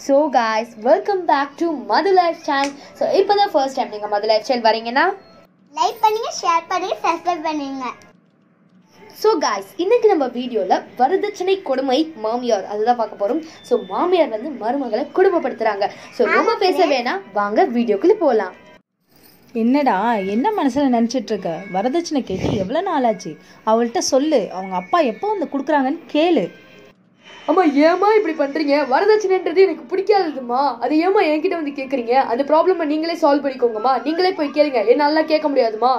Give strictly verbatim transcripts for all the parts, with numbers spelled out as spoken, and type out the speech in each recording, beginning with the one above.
So guys, welcome back to Mother Life Channel. So இப்போ தான் first time நீங்க Mother Life Channel வரீங்கன்னா like பண்ணுங்க, ஷேர் பண்ணுங்க, சப்ஸ்கிரைப் பண்ணுங்க. ஸோ guys, இன்னைக்கு நம்ம வீடியோவில் வரதட்சணை கொடுமை மாமியார் அதுதான் பார்க்க போகிறோம். ஸோ மாமியார் வந்து மருமகளை கொடுமைப்படுத்துகிறாங்க. ஸோ ரொம்ப பேச வேணாம், வாங்க வீடியோக்குள்ளே போகலாம். என்னடா என்ன மனசில் நினச்சிட்டு இருக்க? வரதட்சணை கேட்டு எவ்வளோ நாளாச்சு? அவள்கிட்ட சொல்லு, அவங்க அப்பா எப்போ வந்து கொடுக்குறாங்கன்னு கேளு. அம்மா ஏமா இப்படி பண்ணுறீங்க? வரதட்சணைன்றது எனக்கு பிடிக்காதுமா. அது ஏமா என்கிட்ட வந்து கேட்குறீங்க? அந்த ப்ராப்ளமை நீங்களே சால்வ் பண்ணிக்கோங்கம்மா. நீங்களே போய் கேளுங்க, என்னால கேட்க முடியாதுமா.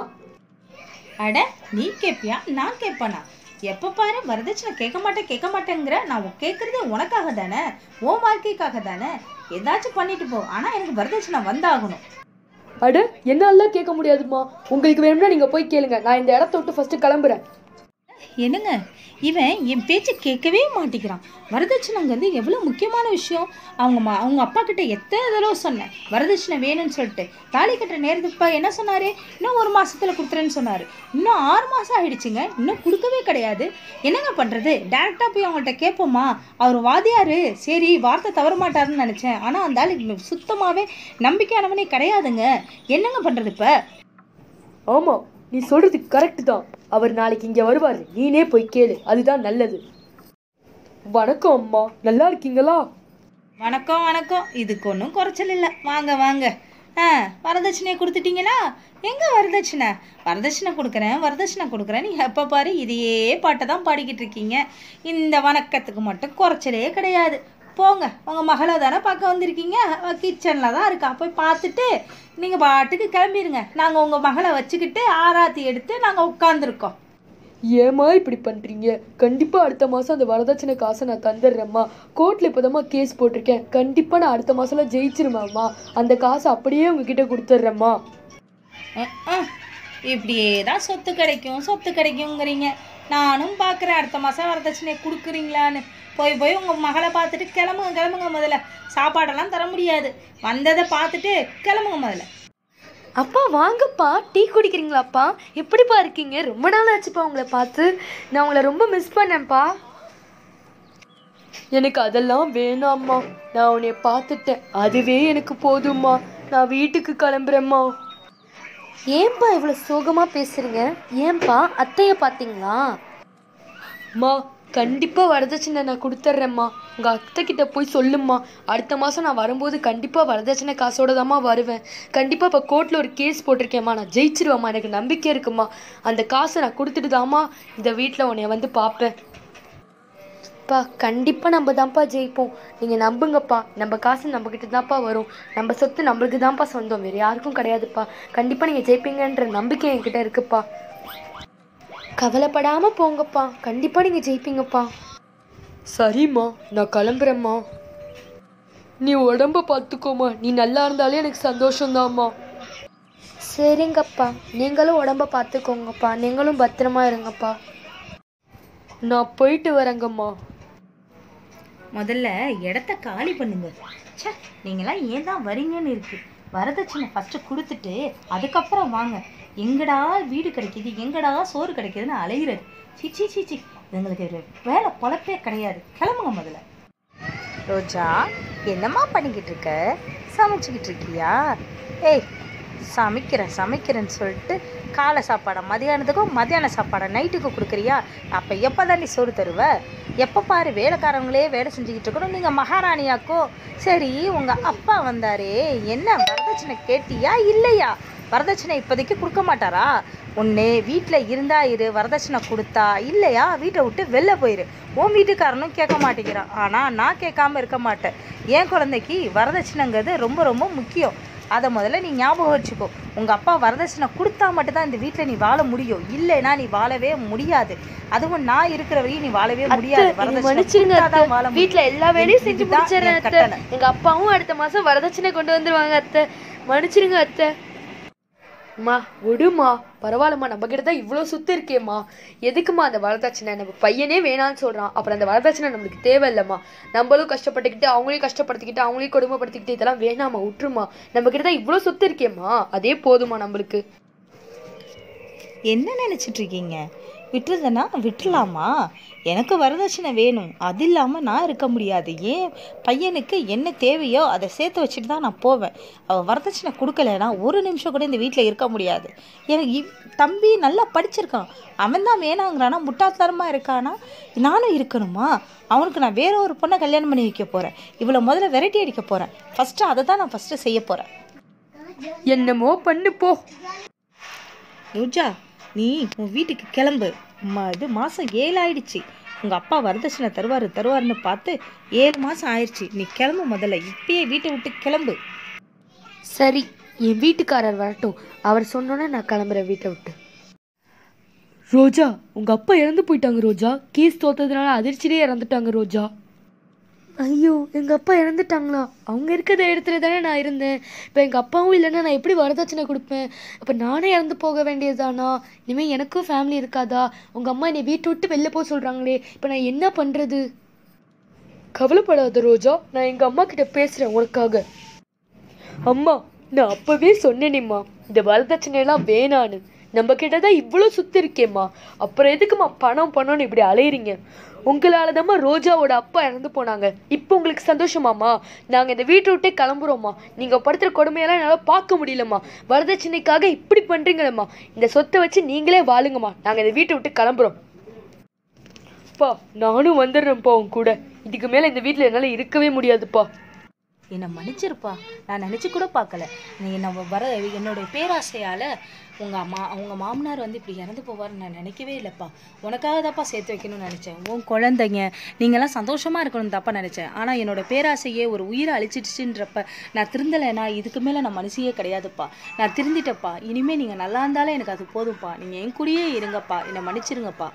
அட நீ கேட்பியா, நான் கேட்பேனா? எப்போ பாரு வரதட்சணை கேட்க மாட்டேன் கேட்க மாட்டேங்கிற. நான் கேட்குறது உனக்காக தானே, உன் வாழ்க்கைக்காக தானே. ஏதாச்சும் பண்ணிட்டு போ, ஆனால் எனக்கு வரதட்சணை வந்தாகணும். அட என்னால கேட்க முடியாதுமா. உங்களுக்கு வேணும்னா நீங்கள் போய் கேளுங்க. நான் இந்த இடத்த விட்டு ஃபஸ்ட்டு கிளம்புறேன். என்னங்க இவன் என் பேச்சு கேட்கவே மாட்டேங்கிறான். வரதட்சணைங்கிறது எவ்வளோ முக்கியமான விஷயம். அவங்க மா அவங்க அப்பா கிட்ட எத்தனை தடவை சொன்னேன் வரதட்சணை வேணும்னு சொல்லிட்டு. தாலி கட்டுற நேரத்துக்குப்பா என்ன சொன்னார்? இன்னும் ஒரு மாதத்தில் கொடுத்துறேன்னு சொன்னார். இன்னும் ஆறு மாதம் ஆகிடுச்சிங்க, இன்னும் கொடுக்கவே கிடையாது. என்னங்க பண்ணுறது? டேரெக்டாக போய் அவங்கள்ட்ட கேட்போமா? அவர் வாதியார், சரி வார்த்தை தவற மாட்டாருன்னு நினச்சேன். ஆனால் அந்த ஆள் சுத்தமாகவே நம்பிக்கையானவனே கிடையாதுங்க. என்னங்க பண்ணுறது இப்போ? ஆமாம், நீ சொல்கிறது கரெக்டு தான். அவர் நாளைக்கு இங்கே வருவார், நீனே போய் கேளு, அதுதான் நல்லது. வணக்கம் அம்மா, நல்லா இருக்கீங்களா? வணக்கம் வணக்கம். இதுக்கு ஒன்றும் குறைச்சல் இல்லை, வாங்க வாங்க. ஆ வரதட்சணையை கொடுத்துட்டீங்களா? எங்கே வரதட்சணை? வரதட்சணை கொடுக்குறேன் வரதட்சணை கொடுக்குறேன். நீ எப்போ பாரு இதையே பாட்டை தான் பாடிக்கிட்டு இருக்கீங்க. இந்த வணக்கத்துக்கு மட்டும் குறைச்சலே கிடையாது. போங்க, உங்கள் மகளை தானே பார்க்க வந்திருக்கீங்க, கிச்சனில் தான் இருக்கா, போய் பார்த்துட்டு நீங்கள் பாட்டுக்கு கிளம்பிடுங்க. நாங்கள் உங்கள் மகளை வச்சுக்கிட்டு ஆராத்தி எடுத்து நாங்கள் உட்காந்துருக்கோம். ஏம்மா இப்படி பண்ணுறீங்க? கண்டிப்பாக அடுத்த மாதம் அந்த வரதட்சணை காசை நான் தந்துடுறேம்மா. கோர்ட்டில் இப்போதாம்மா கேஸ் போட்டிருக்கேன். கண்டிப்பாக நான் அடுத்த மாதம்லாம் ஜெயிச்சிருமாம்மா. அந்த காசை அப்படியே உங்ககிட்ட கொடுத்துட்றேம்மா. இப்படியே தான் சொத்து கிடைக்கும் சொத்து கிடைக்குங்கிறீங்க. நானும் பார்க்குறேன் அடுத்த மாதம் வரதட்சணையை கொடுக்குறீங்களான்னு. போய் போய் உங்கள் மகளை பார்த்துட்டு கிளம்புங்க கிளம்புங்க. முதல்ல சாப்பாடெல்லாம் தர முடியாது, வந்ததை பார்த்துட்டு கிளம்புங்க முதல்ல. அப்பா வாங்கப்பா, டீ குடிக்கிறீங்களாப்பா? எப்படிப்பா இருக்கீங்க? ரொம்ப நாள் ஆச்சுப்பா உங்களை பார்த்து. நான் உங்களை ரொம்ப மிஸ் பண்ணேன்ப்பா. எனக்கு அதெல்லாம் வேணாம்மா, நான் உன்னைய பார்த்துட்டேன், அதுவே எனக்கு போதும்மா. நான் வீட்டுக்கு கிளம்புறேம்மா. ஏன்பா இவ்வளோ சோகமாக பேசுகிறீங்க? ஏன்பா அத்தையை பார்த்தீங்களா? அம்மா கண்டிப்பாக வரதட்சணை நான் கொடுத்துட்றேம்மா. உங்கள் அத்தை கிட்ட போய் சொல்லும்மா. அடுத்த மாதம் நான் வரும்போது கண்டிப்பாக வரதட்சணை காசோட தாம்மா வருவேன். கண்டிப்பாக இப்போ கோர்ட்டில் ஒரு கேஸ் போட்டிருக்கேம்மா, நான் ஜெயிச்சிருவேம்மா. எனக்கு நம்பிக்கை இருக்குமா. அந்த காசை நான் கொடுத்துட்டு தாம்மா இந்த வீட்டில் உன்னைய வந்து பார்ப்பேன். அப்பா கண்டிப்பாக நம்ம தான்ப்பா ஜெயிப்போம், நீங்கள் நம்புங்கப்பா. நம்ம காசு நம்மக்கிட்ட தான்ப்பா வரும். நம்ம சொத்து நம்மளுக்கு தான்ப்பா சொந்தம், வேறு யாருக்கும் கிடையாதுப்பா. கண்டிப்பாக நீங்கள் ஜெயிப்பீங்கன்ற நம்பிக்கை என்கிட்ட இருக்குப்பா. கவலைப்படாமல் போங்கப்பா, கண்டிப்பாக நீங்கள் ஜெயிப்பீங்கப்பா. சரிம்மா, நான் கிளம்புறேம்மா. நீ உடம்ப பார்த்துக்கோமா. நீ நல்லா இருந்தாலே எனக்கு சந்தோஷம்தாம்மா. சரிங்கப்பா, நீங்களும் உடம்ப பார்த்துக்கோங்கப்பா. நீங்களும் பத்திரமா இருங்கப்பா. நான் போயிட்டு வரேங்கம்மா. முதல்ல இடத்த காலி பண்ணுங்க. சே, நீங்களாம் ஏன் தான் வரீங்கன்னு இருக்கு. வரதட்சணை ஃபஸ்ட்டு கொடுத்துட்டு அதுக்கப்புறம் வாங்க. எங்கடா வீடு கிடைக்கிது, எங்கடா சோறு கிடைக்கிதுன்னு அலைகிறது. சீச்சி சீச்சி, எங்களுக்கு வேலை பொழப்பே கிடையாது. கிளம்புங்க முதல்ல. ரோஜா, என்னம்மா பண்ணிக்கிட்டு இருக்க? சமைச்சிக்கிட்டு இருக்கியா? ஏய், சமைக்கிறேன் சமைக்கிறேன்னு சொல்லிட்டு காலை சாப்பாடை மதியானத்துக்கும் மதியான சாப்பாடை நைட்டுக்கு கொடுக்குறியா? அப்போ எப்போ தான் நீ சோறு தருவ? எப்போ பாரு வேலைக்காரங்களே வேலை செஞ்சுக்கிட்டு இருக்கணும். நீங்கள் மகாராணியாக்கோ? சரி, உங்கள் அப்பா வந்தாரே, என்ன வரதட்சணை கேட்டியா இல்லையா? வரதட்சணை இப்போதைக்கு கொடுக்க மாட்டாரா? ஒன்று வீட்டில் இருந்தா இரு, வரதட்சணை கொடுத்தா இல்லையா வீட்டை விட்டு வெளில போயிரு. உன் வீட்டுக்காரனும் கேட்க மாட்டேங்கிறான், ஆனால் நான் கேட்காம இருக்க மாட்டேன். என் குழந்தைக்கு வரதட்சணைங்கிறது ரொம்ப ரொம்ப முக்கியம். அதை முதல்ல நீ ஞாபகம் வச்சுக்கோ. உங்கள் அப்பா வரதட்சணை கொடுத்தா மட்டும்தான் இந்த வீட்டில் நீ வாழ முடியும், இல்லைன்னா நீ வாழவே முடியாது. அதுவும் நான் இருக்கிற வரையும் நீ வாழவே முடியாது. வீட்டில் எல்லா வேலையும் செஞ்சு முடிச்சிடறேன். எங்கள் அப்பாவும் அடுத்த மாதம் வரதட்சணை கொண்டு வந்துருவாங்க அத்தை. மன்னிச்சிருங்க அத்தை. அம்மா விடுமா, பரவாயில்லம்மா. நம்ம கிட்ட தான் இவ்வளோ சுத்து இருக்கேம்மா. எதுக்குமா அந்த வரதட்சணை? நம்ம பையனே வேணான்னு சொல்கிறான், அப்புறம் அந்த வரதட்சணை நம்மளுக்கு தேவையில்லைம்மா. நம்மளும் கஷ்டப்பட்டுக்கிட்டு அவங்களையும் கஷ்டப்படுத்திக்கிட்டு அவங்களையும் கொடுமைப்படுத்திக்கிட்டு இதெல்லாம் வேணாமா, விட்டுருமா. நம்ம கிட்ட தான் இவ்வளோ சுத்து இருக்கேம்மா, அதே போதுமா நம்மளுக்கு. என்ன நினச்சிட்டு இருக்கீங்க? விட்டுருந்தேன்னா விட்டுலாமா? எனக்கு வரதட்சணை வேணும், அது இல்லாமல் நான் இருக்க முடியாது. ஏன் பையனுக்கு என்ன தேவையோ அதை சேர்த்து வச்சுட்டு தான் நான் போவேன். அவள் வரதட்சணை கொடுக்கலைன்னா ஒரு நிமிஷம் கூட இந்த வீட்டில் இருக்க முடியாது. எனக்கு இவ் தம்பி நல்லா படிச்சிருக்கான், அவன் தான் வேணாங்கிறானா, முட்டாள்தனமாக இருக்கானா, நானும் இருக்கணுமா? அவனுக்கு நான் வேற ஒரு பொண்ணை கல்யாணம் பண்ணி வைக்க போகிறேன். இவ்வளோ முதல்ல வெரைட்டி அடிக்க போகிறேன். ஃபஸ்ட்டு அதை தான் நான் ஃபஸ்ட்டு செய்ய போகிறேன். என்னமோ பண்ணு போ. ரோஜா, நீ உன் வீட்டுக்கு கிளம்பு. மா இது மாதம் ஏழு ஆயிடுச்சு. உங்கள் அப்பா வரதட்சணை தருவார் தருவார்னு பார்த்து ஏழு மாதம் ஆயிடுச்சு. நீ கிளம்பு, முதல்ல இப்பயே வீட்டை விட்டு கிளம்பு. சரி, என் வீட்டுக்காரர் வரட்டும், அவர் சொன்னோன்னே நான் கிளம்புறேன் வீட்டை விட்டு. ரோஜா, உங்கள் அப்பா இறந்து போயிட்டாங்க ரோஜா. கேஸ் தோத்ததுனால அதிர்ச்சியிலே இறந்துட்டாங்க ரோஜா. ஐயோ, எங்கள் அப்பா இறந்துட்டாங்களா? அவங்க இருக்கிற இடத்துல தானே நான் இருந்தேன். இப்போ எங்கள் அப்பாவும் இல்லைன்னா நான் எப்படி வரதட்சணை கொடுப்பேன்? அப்போ நானே இறந்து போக வேண்டியதுதானா? இனிமேல் எனக்கும் ஃபேமிலி இருக்காதா? உங்கள் அம்மா என்னை வீட்டை விட்டு வெளில போக சொல்கிறாங்களே, இப்போ நான் என்ன பண்ணுறது? கவலைப்படாத ரோஜா, நான் எங்கள் அம்மா கிட்ட பேசுகிறேன் உனக்காக. அம்மா, நான் அப்போவே சொன்னேனேம்மா, இந்த வரதட்சணையெல்லாம் வேணான்னு. நம்ம கிட்ட தான் இவ்வளோ சுற்றி இருக்கேம்மா, அப்புறம் எதுக்குமா பணம் பணம்னு இப்படி அலையிறீங்க? உங்களால தாம்மா ரோஜாவோட அப்பா இறந்து போனாங்க. இப்போ உங்களுக்கு சந்தோஷமாம்மா? நாங்கள் இந்த வீட்டை விட்டே கிளம்புறோம்மா. நீங்கள் படுத்துகிற கொடுமையெல்லாம் என்னால் பார்க்க முடியலம்மா. வரதட்சணைக்காக இப்படி பண்ணுறீங்களேம்மா. இந்த சொத்தை வச்சு நீங்களே வாழுங்கம்மா. நாங்கள் இந்த வீட்டை விட்டு கிளம்புறோம். பா, நானும் வந்துடுறேன்ப்பா உன் கூட. இதுக்கு மேலே இந்த வீட்டில் என்னால் இருக்கவே முடியாதுப்பா. என்னை மன்னிச்சிருப்பா, நான் நினச்சி கூட பார்க்கல. நீ நம்ம வர என்னுடைய பேராசையால் உங்கள் அம்மா உங்கள் மாமனார் வந்து இப்படி இறந்து போவார்னு நான் நினைக்கவே இல்லைப்பா. உனக்காக தான்ப்பா சேர்த்து வைக்கணும்னு நினச்சேன். உன் குழந்தைங்க நீங்கள்லாம் சந்தோஷமாக இருக்கணும்னு தாப்பா நினச்சேன். ஆனால் என்னோடய பேராசையே ஒரு உயிரை அழிச்சிடுச்சுன்றப்ப நான் திருந்தலைன்னா இதுக்கு மேலே நான் மனுஷியே கிடையாதுப்பா. நான் திருந்திட்டப்பா. இனிமேல் நீங்கள் நல்லா இருந்தாலே எனக்கு அது போதும்ப்பா. நீங்கள் என் கூடயே இருங்கப்பா. என்னை மன்னிச்சிருங்கப்பா.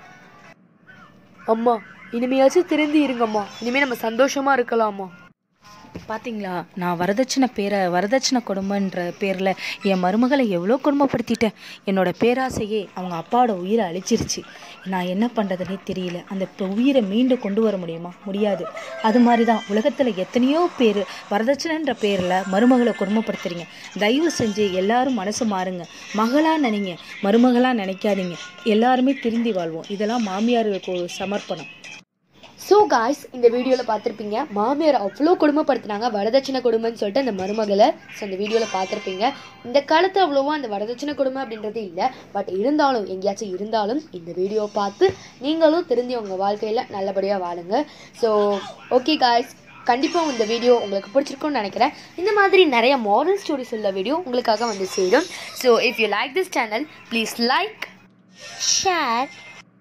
அம்மா, இனிமையாச்சும் திருந்தி இருங்கம்மா. இனிமேல் நம்ம சந்தோஷமாக இருக்கலாம்மா. பார்த்தீங்களா, நான் வரதட்சணை பேரை வரதட்சணை கொடுமைன்ற பேரில் என் மருமகளை எவ்வளோ கொடுமைப்படுத்திட்டேன். என்னோட பேராசையே அவங்க அப்பாவோட உயிரை அழிச்சிருச்சு. நான் என்ன பண்ணுறதுனே தெரியல. அந்த உயிரை மீண்டும் கொண்டு வர முடியுமா? முடியாது. அது மாதிரி தான் உலகத்தில் எத்தனையோ பேர் வரதட்சணைன்ற பேரில் மருமகளை கொடுமைப்படுத்துறீங்க. தயவு செஞ்சு எல்லாரும் மனசு மாறுங்க. மகளாக நினைங்க, மருமகளாக நினைக்காதீங்க. எல்லாருமே திருந்தி வாழ்வோம். இதெல்லாம் மாமியாருக்கு ஒரு சமர்ப்பணம். ஸோ காய்ஸ், இந்த வீடியோவில் பார்த்துருப்பீங்க, மாமியார் அவ்வளோ கொடுமைப்படுத்தினாங்க, வரதட்சணை கொடுமைன்னு சொல்லிட்டு அந்த மருமகளை. ஸோ இந்த வீடியோவில் பார்த்துருப்பீங்க. இந்த காலத்தில் அவ்வளோவா அந்த வரதட்சணை கொடுமை அப்படின்றது இல்லை. பட் இருந்தாலும், எங்கேயாச்சும் இருந்தாலும் இந்த வீடியோவை பார்த்து நீங்களும் திருந்தி உங்கள் வாழ்க்கையில் நல்லபடியாக வாழுங்க. ஸோ ஓகே காய்ஸ், கண்டிப்பாக இந்த வீடியோ உங்களுக்கு பிடிச்சிருக்கும்னு நினைக்கிறேன். இந்த மாதிரி நிறைய மாரல் ஸ்டோரிஸ் உள்ள வீடியோ உங்களுக்காக வந்து சேரும். So if you like this channel, please like, share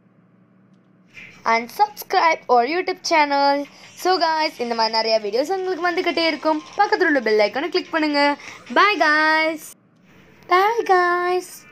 and subscribe our YouTube channel. So guys, இந்த மாதிரி நிறைய வீடியோஸ் உங்களுக்கு வந்துக்கிட்டே இருக்கும். பக்கத்தில் உள்ள பெல் ஐக்கானை கிளிக் பண்ணுங்க. Bye guys. Bye guys.